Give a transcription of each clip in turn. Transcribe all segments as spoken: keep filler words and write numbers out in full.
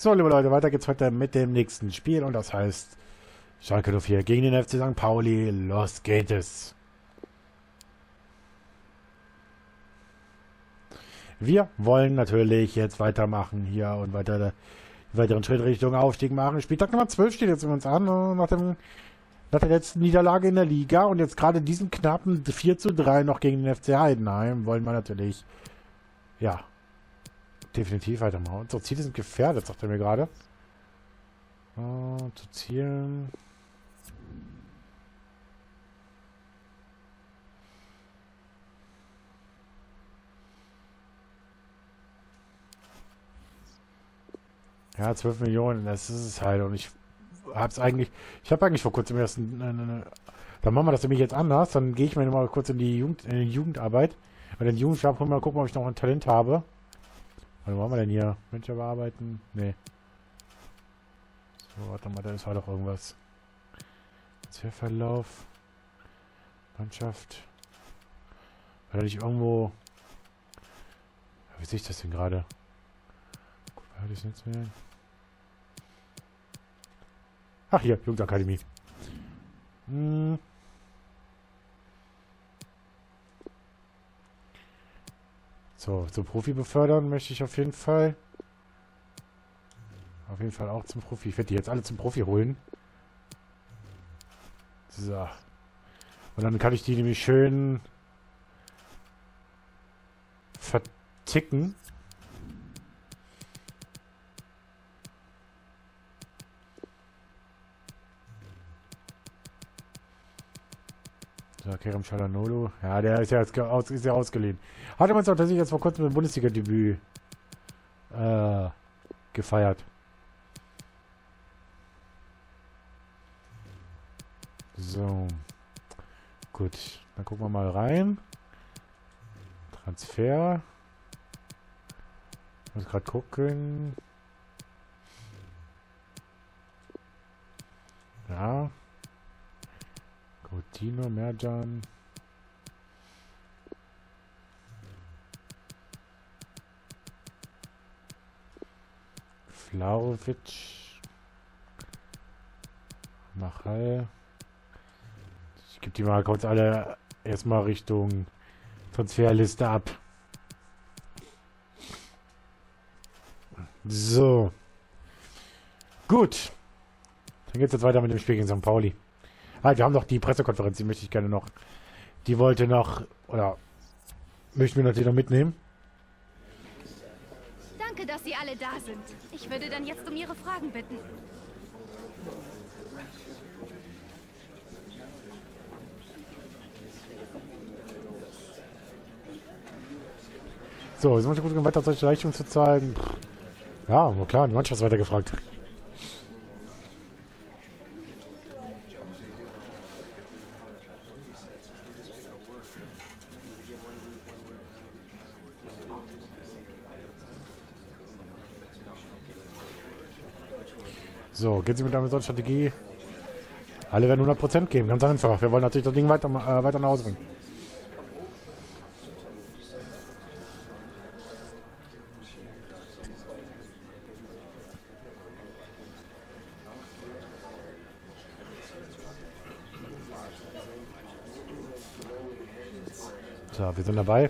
So, liebe Leute, weiter geht's heute mit dem nächsten Spiel und das heißt Schalke null vier gegen den F C Sankt Pauli. Los geht es. Wir wollen natürlich jetzt weitermachen hier und weiter weiteren Schritt Richtung Aufstieg machen. Spieltag Nummer zwölf steht jetzt uns an, nach, dem, nach der letzten Niederlage in der Liga und jetzt gerade diesen knappen vier zu drei noch gegen den F C Heidenheim wollen wir natürlich, ja, definitiv weitermachen. Unsere Ziele sind gefährdet, sagt er mir gerade. Uh, zu zielen. Ja, zwölf Millionen, das ist es halt. Und ich hab's eigentlich, ich habe eigentlich vor kurzem erst eine, eine, dann machen wir das nämlich jetzt anders. Dann gehe ich mir mal kurz in die, Jugend, in die Jugendarbeit. Bei den Jugendstab mal gucken, ob ich noch ein Talent habe. Was haben wir denn hier? Manager bearbeiten? Nee. So, warte mal, da war doch irgendwas. Zählverlauf. Mannschaft. War da nicht irgendwo... Wie sehe ich das denn gerade? Hatte ich nicht mehr? Ach hier, Jugendakademie. Hm. So, zum Profi befördern möchte ich auf jeden Fall. Auf jeden Fall auch zum Profi. Ich werde die jetzt alle zum Profi holen. So. Und dann kann ich die nämlich schön verticken. So, Kerem Çalhanoğlu. Ja, der ist ja jetzt aus, ist ja ausgeliehen. Hatte man es auch tatsächlich jetzt vor kurzem ein Bundesliga-Debüt äh, gefeiert. So. Gut. Dann gucken wir mal rein. Transfer. Ich muss gerade gucken. Ja. Coutinho, Mercan. Vlahovic. Machal. Ich gebe die mal kurz alle erstmal Richtung Transferliste ab. So. Gut. Dann geht es jetzt weiter mit dem Spiel gegen Sankt Pauli. Ah, wir haben noch die Pressekonferenz, die möchte ich gerne noch. Die wollte noch, oder möchten wir natürlich noch mitnehmen. Danke, dass Sie alle da sind. Ich würde dann jetzt um Ihre Fragen bitten. So, sind wir gut weiter solche Leistungen zu zeigen? Ja, nur klar, die Mannschaft ist weiter gefragt. So, geht sie mit einer solchen Strategie? Alle werden hundert Prozent geben, ganz einfach. Wir wollen natürlich das Ding weiter, äh, weiter nach Hause bringen. So, wir sind dabei.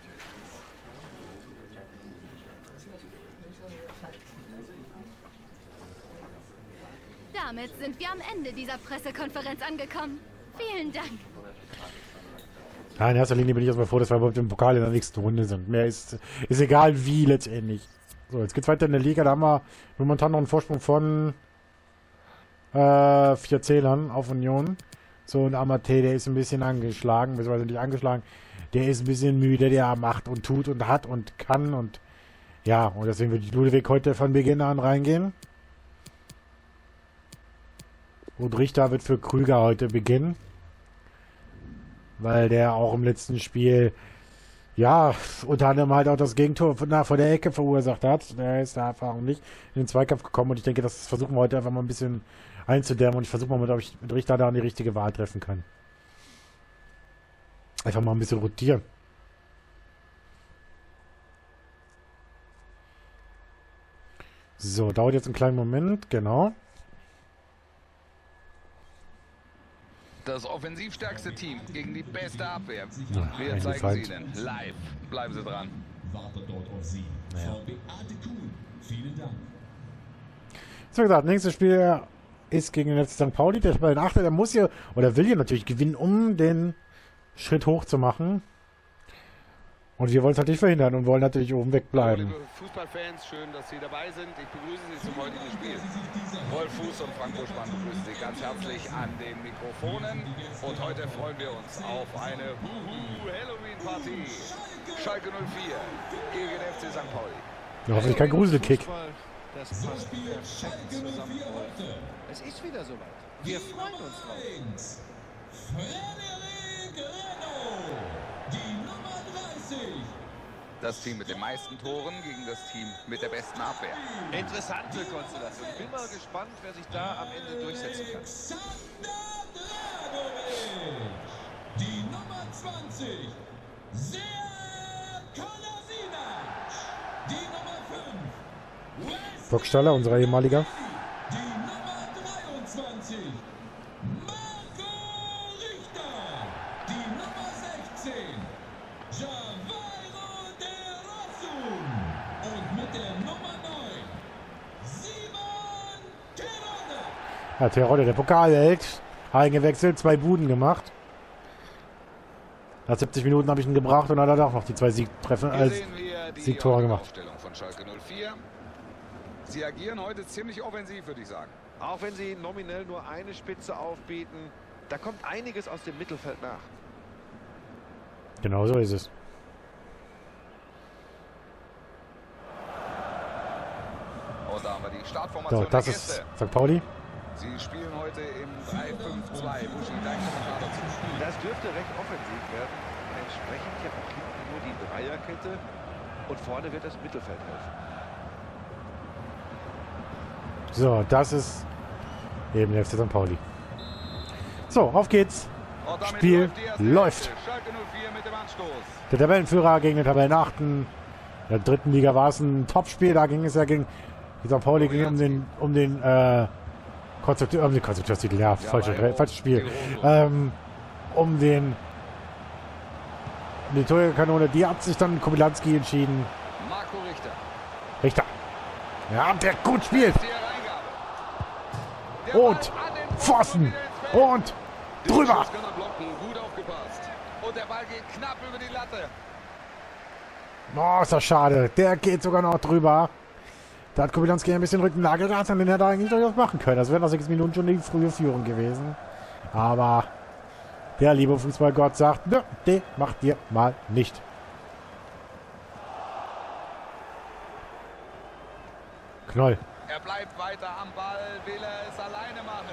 Damit sind wir am Ende dieser Pressekonferenz angekommen. Vielen Dank. Ja, in erster Linie bin ich erstmal froh, dass wir überhaupt im Pokal in der nächsten Runde sind. Mehr ist, ist egal wie letztendlich. So, jetzt geht's weiter in der Liga. Da haben wir momentan noch einen Vorsprung von äh, vier Zählern auf Union. So, und Amate, der ist ein bisschen angeschlagen, beziehungsweise nicht angeschlagen. Der ist ein bisschen müde, der macht und tut und hat und kann und ja, und deswegen würde ich Ludwig heute von Beginn an reingehen. Und Richter wird für Krüger heute beginnen. Weil der auch im letzten Spiel, ja, unter anderem halt auch das Gegentor von, na, von der Ecke verursacht hat. Der ist da einfach nicht in den Zweikampf gekommen. Und ich denke, das versuchen wir heute einfach mal ein bisschen einzudämmen. Und ich versuche mal, ob ich mit Richter da die richtige Wahl treffen kann. Einfach mal ein bisschen rotieren. So, dauert jetzt einen kleinen Moment, genau. Das offensivstärkste Team gegen die beste Abwehr. Ja, Wir eigentlich zeigen halt. sie Ihnen live. Bleiben Sie dran. Wartet dort auf Sie. Naja. V B Arte Kuhn. Vielen Dank. So gesagt, nächstes Spiel ist gegen den F C Sankt Pauli. Der bei den Achter, der muss hier, oder will hier natürlich gewinnen, um den Schritt hoch zu machen. Und wir wollen es natürlich verhindern und wollen natürlich oben wegbleiben. Liebe Fußballfans, schön, dass Sie dabei sind. Ich begrüße Sie zum heutigen Spiel. Rolf Fuß und Frank Buschmann begrüßen Sie ganz herzlich an den Mikrofonen. Und heute freuen wir uns auf eine Halloween-Partie. Schalke null vier gegen den F C Sankt Pauli. Ja, hoffentlich kein Gruselkick. Das passt perfekt zusammen. Es ist wieder soweit. Wir freuen uns drauf. Frederik Renno. Die Nummer dreißig. Das Team mit den meisten Toren gegen das Team mit der besten Abwehr. Interessante Konstellation. Bin mal gespannt, wer sich da am Ende durchsetzen kann. Alexander Dragovic. Die Nummer zwanzig. Sead Kolasinac. Die Nummer fünf. Burgstaller, unser ehemaliger. Die Nummer dreiundzwanzig. Marco Richter. Die Nummer sechzehn. Javairo de Rossum. Und mit der Nummer neun. Simon Terodde. Ja, Terodde, der Pokalheld. Eingewechselt, zwei Buden gemacht. Nach siebzig Minuten habe ich ihn gebracht und dann hat er auch noch die zwei Siegtreffer Hier als sehen wir die Siegtore gemacht. Aufstellung von Schalke null vier. Sie agieren heute ziemlich offensiv, würde ich sagen. Auch wenn sie nominell nur eine Spitze aufbieten, da kommt einiges aus dem Mittelfeld nach. Genau so ist es. Und da haben wir die Startformation So, das der ist Gäste. Sankt Pauli. Sie spielen heute im drei fünf zwei. Buschi, dein Kommentar dazu. Das dürfte recht offensiv werden. Entsprechend ja auch hinten nur die Dreierkette und vorne wird das Mittelfeld helfen. So, das ist eben der F C Sankt Pauli. So, auf geht's. Und damit Spiel läuft die erste läuft. Hälfte. Schalke null vier mit dem Anstoß. Der Tabellenführer gegen den Tabellenachten. In der dritten Liga war es ein Topspiel. Da ging es ja gegen die Sankt Pauli ging um den um den äh, Konstrukteur, um den Konstrukteurstitel. Ja, falsches, bei- falsches Spiel. gegen Ähm, um den um die Torjägerkanone. Die hat sich dann Kobylanski entschieden. Marco Richter. Richter. Ja, der gut spielt. Die Hereingabe. Der Ball Und an den Pfosten. wieder ins Feld. Und Den drüber. Schuss kann er blocken. Gut aufgepasst. Und der Ball geht knapp über die Latte. Oh, ist das schade. Der geht sogar noch drüber. Da hat Kobylanski ein bisschen Rückenlage gehabt und den hätte er eigentlich durchaus machen können. Das wäre nach sechs Minuten schon die frühe Führung gewesen. Aber der liebe Fußballgott sagt, nö, den macht ihr mal nicht. Knoll. Er bleibt weiter am Ball. Will er es alleine machen?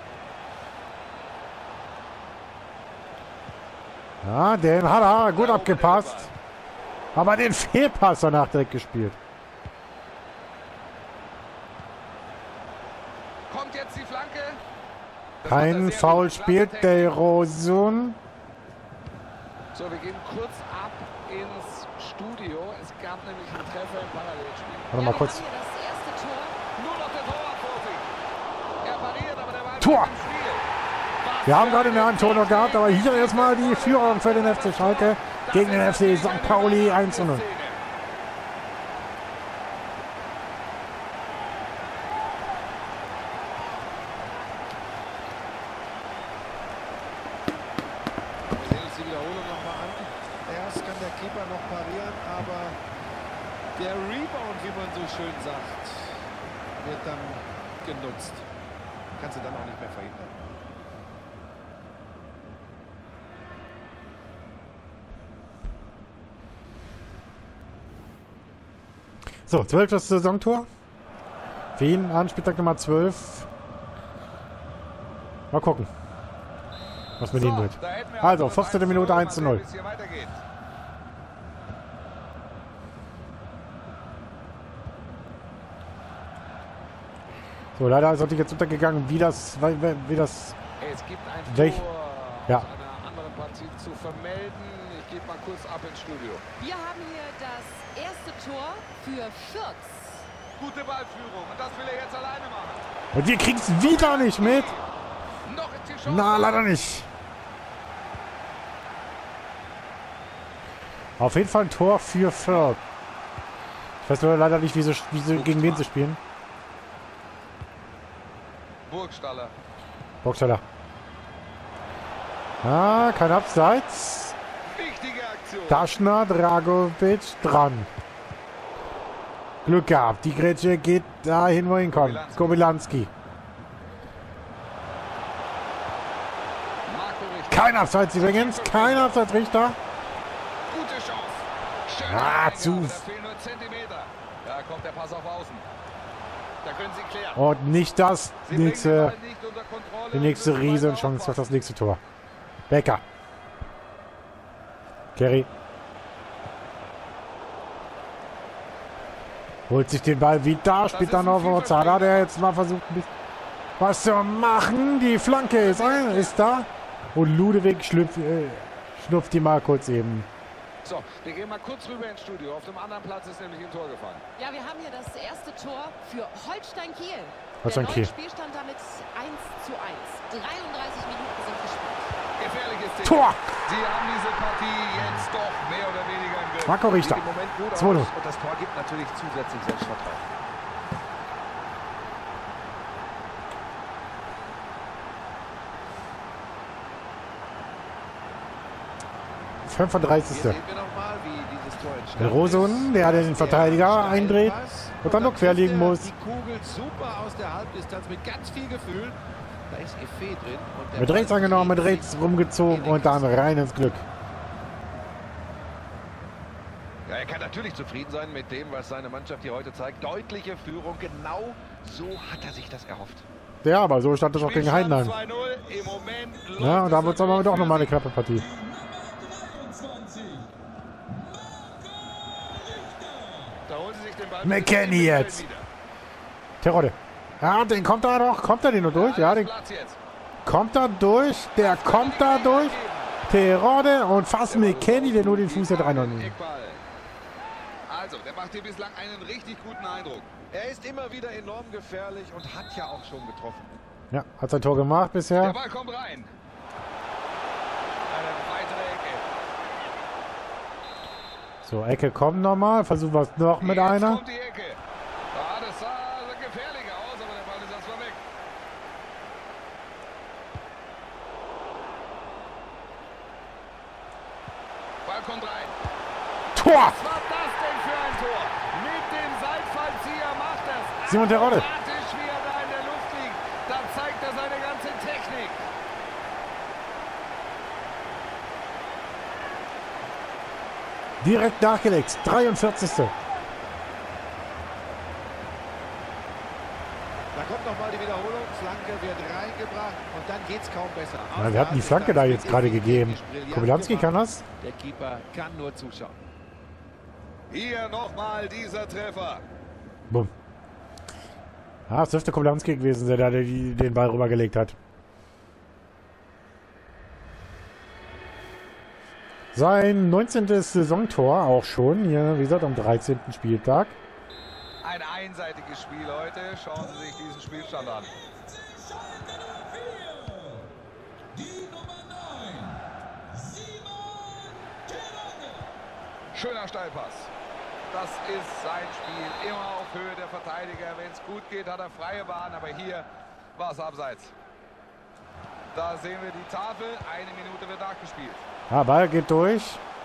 Ja, den hat er gut abgepasst. Aber den Fehlpass danach direkt gespielt. Kommt jetzt die Flanke. Das Kein macht er sehr Foul gut. spielt Klasse der Technik. Rosun. So, wir gehen kurz ab ins Studio. Es gab nämlich einen Treffer im Parallelspiel. Warte mal kurz. Wir haben hier das erste Tor. Nur noch der Torwart vor sich. Er pariert, aber der Ball Tor! bleibt im Spiel. Was Wir haben für gerade eine einen Tor noch gehabt, aber hier erstmal die Führung für den F C Schalke gegen den F C Sankt Pauli eins zu null. Wir sehen uns die Wiederholung nochmal an. Erst kann der Keeper noch parieren, aber der Rebound, wie man so schön sagt, wird dann genutzt. Kannst du dann auch nicht mehr verhindern. So, zwölftes Saisontor. Für ihn an Spieltag Nummer zwölf. Mal gucken, was mit ihm wird. da hätten wir Also, das fünfzehnte eins Minute Mal eins zu sehen, null. wie es hier weitergeht. So, leider ist natürlich jetzt untergegangen, wie das, wie, wie das, Es gibt ein Welch- Tor Ja. aus einer anderen Partie zu vermelden. Ich gebe mal kurz ab ins Studio. Wir haben hier das erste Tor für Fürth. Gute Ballführung. Und das will er jetzt alleine machen. Und wir kriegen es wieder nicht mit. Noch ist die Chance. Na, leider nicht. Auf jeden Fall ein Tor für Fürth. Ich weiß nur leider nicht, wie sie, wie sie gegen wen sie spielen. Burgstaller. Burgstaller. Ah, kein Abseits. Wichtige Aktion. Daschner, Dragovic dran. Glück gehabt. Die Grätsche geht dahin, wo er hinkommt. Kobylanski. Marco Richter. Kein Abseits übrigens. Kein Abseits, Richter. Gute Chance. Schöne Ah, Eingabe. zu. Da fehlen nur Zentimeter. Da kommt der Pass auf Außen. Da können sie klären. Und nicht das Sie bringen den nächste, Ball nicht unter Kontrolle die und nächste müssen weiter Riesenchance auf aufpassen. das nächste Tor. Becker. Kerry. Holt sich den Ball wieder, spielt ist dann ein auf Ozada, Vielverspieler. der jetzt mal versucht, ein bisschen was zu machen. Die Flanke ist, ein, ist da. Und Ludewig schlüpft, äh, schnupft die mal kurz eben. So, wir gehen mal kurz rüber ins Studio. Auf dem anderen Platz ist nämlich ein Tor gefallen. Ja, wir haben hier das erste Tor für Holstein Kiel. Holstein Der Kiel. neue Spielstand damit eins zu eins. dreiunddreißig Minuten sind gespielt. Gefährliches Ding. Tor! Sie haben diese Partie jetzt doch mehr oder weniger im Griff. Marco Richter. Sieht im Moment gut aus zwei null. und das Tor gibt natürlich zusätzlich Selbstvertrauen. fünfunddreißigste. Hier sehen wir nochmal, wie dieses Tor entstanden Der Rosen, der den Verteidiger eindreht und dann noch querlegen muss. Die Kugel super aus der Halbdistanz mit ganz viel Gefühl. Da ist Effet drin. Und der Mit rechts Ball angenommen, mit dreht rechts sich rumgezogen in die und dann Kasse. rein ins Glück. Ja, er kann natürlich zufrieden sein mit dem, was seine Mannschaft hier heute zeigt. Deutliche Führung, genau so hat er sich das erhofft. Ja, aber so stand es auch gegen Heidenheim. zwei null. Im Moment Ja, und da läuft wird es aber natürlich doch für nochmal eine sie. knappe Partie. dreiundzwanzig. Da holen sie sich den Ball. McKennie jetzt. Terodde. Ja, den kommt er doch. Kommt er den noch durch? Ja, den Platz jetzt. kommt er durch. Der kommt da durch. Terodde und fast McKennie, der nur den Fuß der drei neun. Eckball. Also, der macht hier bislang einen richtig guten Eindruck. Er ist immer wieder enorm gefährlich und hat ja auch schon getroffen. Ja, hat sein Tor gemacht Der bisher. Ball kommt rein. Eine weitere Ecke. So, Ecke kommt nochmal. Versuchen wir es noch mit Jetzt einer. kommt die Ecke. Ja, das sah gefährlich aus, aber der Ball ist erstmal weg. Ball kommt rein. Tor! Was war das denn für ein Tor? Mit dem Seitfallzieher macht es. Simon Terodde. Akrobatisch, wie er da in der Luft liegt. Da zeigt er seine ganze Technik. Direkt nachgelegt. dreiundvierzigste. Da kommt nochmal die Wiederholung. Flanke wird reingebracht und dann geht es kaum besser. Ja, wir hatten die Flanke da jetzt gerade gegeben. Kobylanski kann das. Der Keeper kann nur zuschauen. Hier nochmal dieser Treffer. Bumm. Ah, es dürfte Kobylanski gewesen sein, der die- den Ball rübergelegt hat. Sein neunzehntes Saisontor auch schon. Hier, wie gesagt, am dreizehnten Spieltag. Ein einseitiges Spiel heute. Schauen Sie sich diesen Spielstand an. Schalke null vier. Die Nummer neun. Simon Terodde. Schöner Steilpass. Das ist sein Spiel. Immer auf Höhe der Verteidiger. Wenn es gut geht, hat er freie Bahn. Aber hier war es abseits. Da sehen wir die Tafel. Eine Minute wird nachgespielt. Ah, Ball geht durch.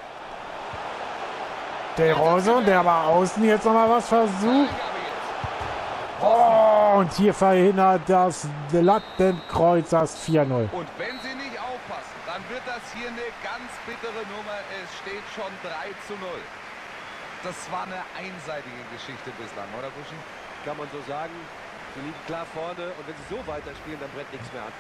Der Rose, der aber außen jetzt nochmal was versucht. Eingabe jetzt. Oh, und hier verhindert das Lattenkreuz das vier null. Und wenn Sie nicht aufpassen, dann wird das hier eine ganz bittere Nummer. Es steht schon drei zu null. Das war eine einseitige Geschichte bislang, oder Buschi? Kann man so sagen. Sie liegen klar vorne und wenn sie so weiterspielen, dann brennt nichts mehr an.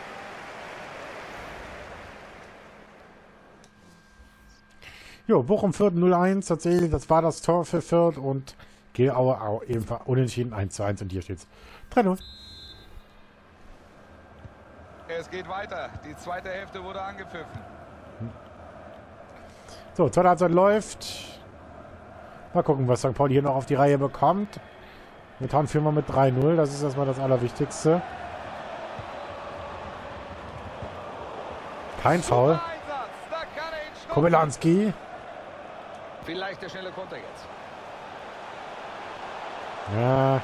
Jo, Bochum Fürth null eins tatsächlich, das war das Tor für Fürth und Gelaue auch ebenfalls unentschieden eins zu eins und hier steht's drei null. Es geht weiter. Die zweite Hälfte wurde angepfiffen. So, zweite Halbzeit läuft. Mal gucken, was Sankt Pauli hier noch auf die Reihe bekommt. Momentan führen wir mit drei null. Das ist erstmal das Allerwichtigste. Kein Foul. Kobylanski. Vielleicht der schnelle Konter jetzt. Ja.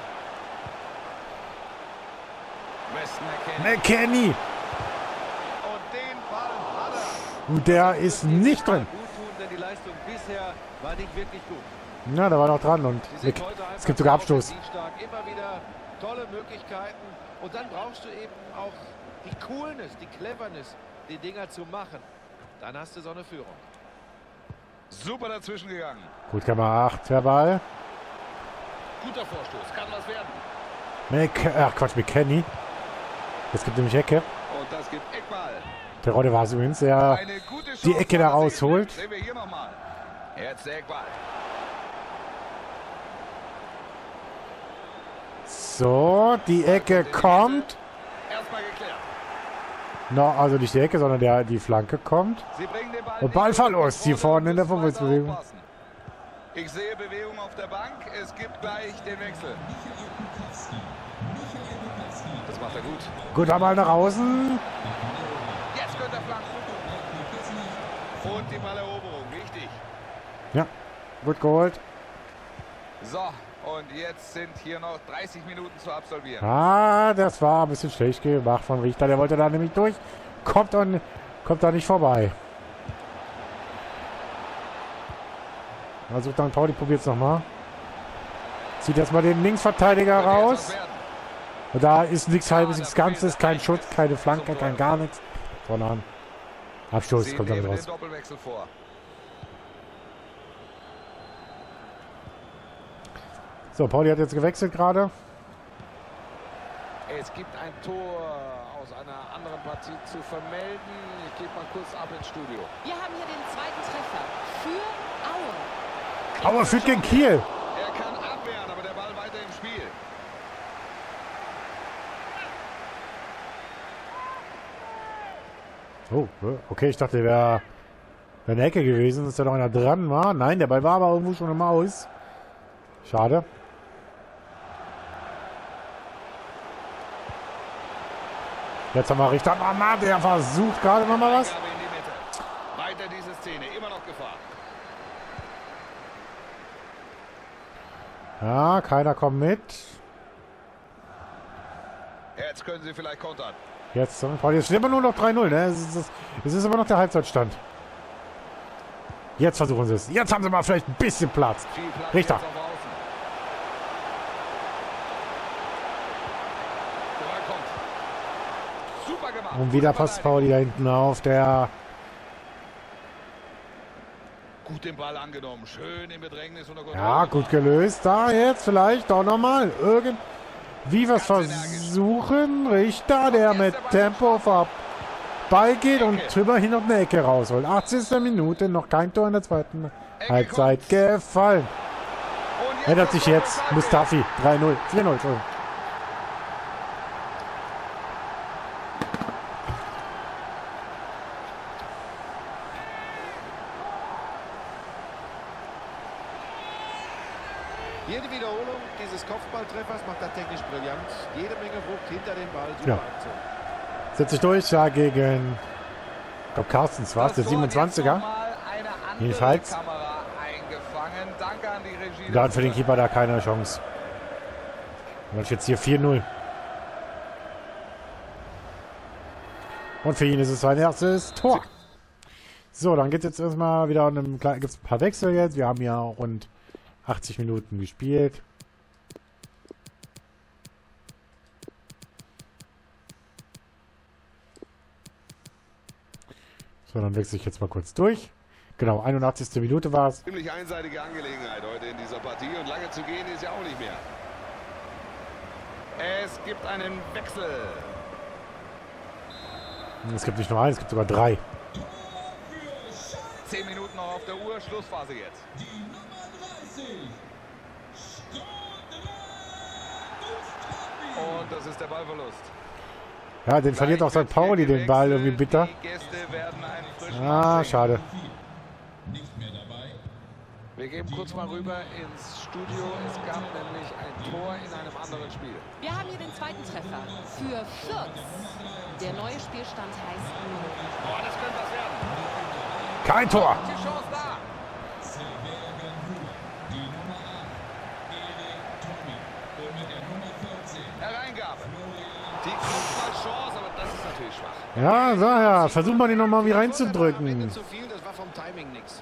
Weston McKennie. McKennie. Und den Ball hat er. Und der ist nicht drin. Gut tun, denn die Leistung bisher war nicht wirklich gut. Na, der war noch dran und Sie sind heute es gibt sogar einfach Abstoß. offensivstark, immer wieder tolle Möglichkeiten. Und dann brauchst du eben auch die Coolness, die Cleverness, die Dinger zu machen. Dann hast du so eine Führung. Super dazwischen gegangen. Gut gemacht, der Ball. Guter Vorstoß, kann was werden. Mc, ach Quatsch, McKennie. Es gibt nämlich Ecke. Und das gibt Eckball. Der Rodde war es übrigens, der Eine gute Chance, die Ecke da was er rausholt. Sehen wir hier nochmal. Jetzt der Eckball. So, die Ecke kommt. Erstmal geklärt. No, also nicht die Ecke, sondern der, die Flanke kommt. Sie bringen den Ball Und Ballverlust hier vorne in der Vorwärtsbewegung. Ich sehe Bewegung auf der Bank. Es gibt gleich den Wechsel. Das macht er gut. Guter Ball nach außen. Jetzt könnte er flanken. Und die Balleroberung, wichtig. Ja, gut geholt. So, und jetzt sind hier noch dreißig Minuten zu absolvieren. Ah, das war ein bisschen schlecht gemacht von Richter. Der wollte da nämlich durch. Kommt, und, kommt da nicht vorbei. Also dann Pauli probiert es nochmal. Zieht erstmal den Linksverteidiger Könnte jetzt raus. was werden. Und da ist nichts Halbes, nichts Ganzes. Kein Schutz, keine Flanke, kein gar nichts. Sondern Abstoß Sie kommt dann nehmen den raus. Doppelwechsel vor. So, Pauli hat jetzt gewechselt gerade. Es gibt ein Tor aus einer anderen Partie zu vermelden. Ich gebe mal kurz ab ins Studio. Wir haben hier den zweiten Treffer für Aue. Aber führt gegen Kiel. Er kann abwehren, aber der Ball weiter im Spiel. Oh, okay, ich dachte, der wäre wär eine Ecke gewesen, dass da noch einer dran war. Nein, der Ball war aber irgendwo schon im Aus. Schade. Jetzt haben wir Richter Mama, der versucht gerade noch mal was. Freigabe in die Mitte. Weiter diese Szene, immer noch Gefahr. Ja, keiner kommt mit. Jetzt können sie vielleicht kontern. Jetzt, jetzt steht immer nur noch drei null, ne? Es ist, es ist immer noch der Halbzeitstand. Jetzt versuchen sie es. Jetzt haben sie mal vielleicht ein bisschen Platz. Viel Platz Richter. jetzt auf Außen. Der Ball kommt. Super gemacht. Und wieder Gute passt Pauli da hinten auf. Der Gut den Ball angenommen. Schön im Bedrängnis unter Kontrolle. ja, gut gelöst. Da jetzt vielleicht doch nochmal. Irgendwie was versuchen. Richter, der mit Tempo vorbeigeht und immerhin noch eine Ecke rausholt. achtzigste Minute, noch kein Tor in der zweiten Halbzeit gefallen. Und jetzt Ändert sich jetzt. Mustafi. drei null. vier null. Entschuldigung. Jede Wiederholung dieses Kopfballtreffers macht er technisch brillant. Jede Menge Wucht hinter dem Ball. Super Ja. Aktion. Setzt sich durch, ja, gegen, ich glaube, Carstens war es, der siebenundzwanziger. Jedenfalls. Kamera eingefangen. Danke an die Regie. Da hat für den Keeper da keine Chance. Und jetzt hier vier null. Und für ihn ist es sein erstes Tor. So, dann geht es jetzt erstmal wieder um einen, gibt es ein paar Wechsel jetzt. Wir haben ja rund achtzig Minuten gespielt. So, dann wechsle ich jetzt mal kurz durch. Genau, einundachtzigste Minute war es. Ziemlich einseitige Angelegenheit heute in dieser Partie und lange zu gehen ist ja auch nicht mehr. Es gibt einen Wechsel. Es gibt nicht nur einen, es gibt sogar drei. Zehn Minuten noch auf der Uhr, Schlussphase jetzt. Die Nummer dreißig. Und das ist der Ballverlust. Ja, den verliert auch Sankt Pauli den Ball irgendwie bitter. Die Gäste werden einen frischen Ah, Mann bringen. schade. Nicht mehr dabei. Wir gehen kurz mal rüber ins Studio. Es gab nämlich ein Tor in einem anderen Spiel. Wir haben hier den zweiten Treffer für Fürth. Der neue Spielstand heißt null. Boah, das könnte was werden. Kein Tor! Die Chance da. Hereingabe. Die Kopfballchance, aber das ist natürlich schwach. Ja, so ja. Versuch mal den nochmal wie Am Ende reinzudrücken. zu viel, das war vom Timing nichts.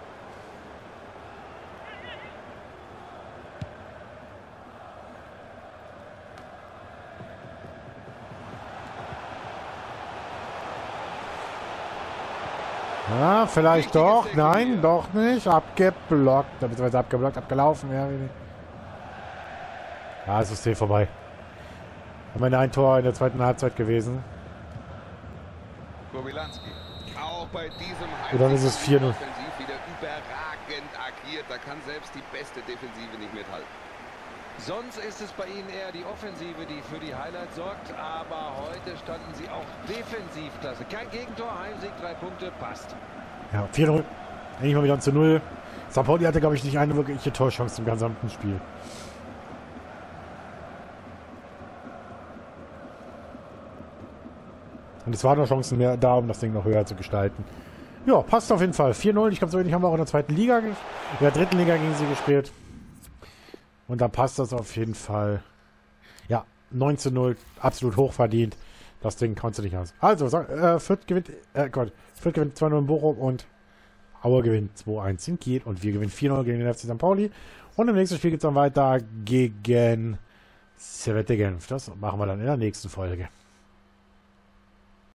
Ja, vielleicht doch. Nein, doch nicht. Abgeblockt. Beziehungsweise abgeblockt, abgelaufen. Ja, ja, es ist hier vorbei. Am Ende ein Tor in der zweiten Halbzeit gewesen. Kobylanski. Auch bei diesem Und dann ist es vier null. Offensiv wieder überragend agiert. Da kann selbst die beste Defensive nicht mithalten. Sonst ist es bei Ihnen eher die Offensive, die für die Highlights sorgt. Aber heute standen Sie auch defensiv klasse. Kein Gegentor, Heimsieg, drei Punkte, passt. Ja, vier null. Endlich mal wieder zu null. Sankt Pauli hatte, glaube ich, nicht eine wirkliche Torchance im gesamten Spiel. Und es waren noch Chancen mehr da, um das Ding noch höher zu gestalten. Ja, passt auf jeden Fall. vier null. Ich glaube, so ähnlich haben wir auch in der zweiten Liga, in der dritten Liga gegen sie gespielt. Und da passt das auf jeden Fall. Ja, neun zu null. Absolut hochverdient. Das Ding kannst du nicht aus. Also, äh, Fürth gewinnt, äh, Gott, Fürth gewinnt zwei null in Bochum und Aue gewinnt zwei eins in Kiel. Und wir gewinnen vier null gegen den F C Sankt Pauli. Und im nächsten Spiel geht es dann weiter gegen Servette Genf. Das machen wir dann in der nächsten Folge.